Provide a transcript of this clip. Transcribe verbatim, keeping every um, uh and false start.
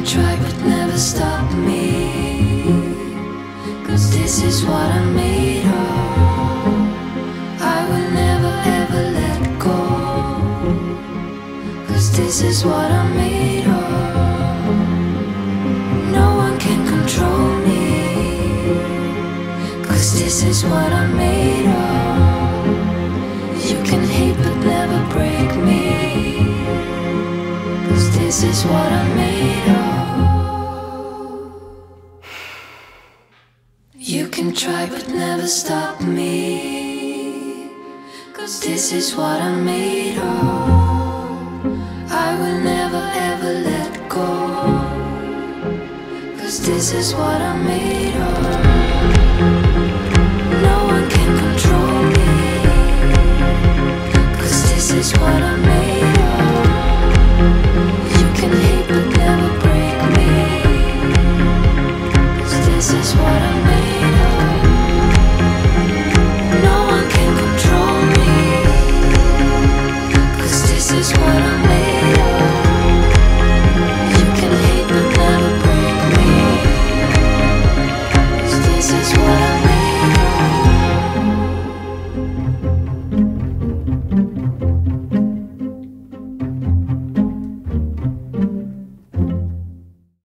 try but never stop me, 'cause this is what I'm made of. I will never ever let go, 'cause this is what I'm made of. No one can control me, 'cause this is what I'm made of. You can hate but never break me, 'cause this is what I'm made of. You can try but never stop me, 'cause this is what I'm made of. I will never ever let go, 'cause this is what I'm made of.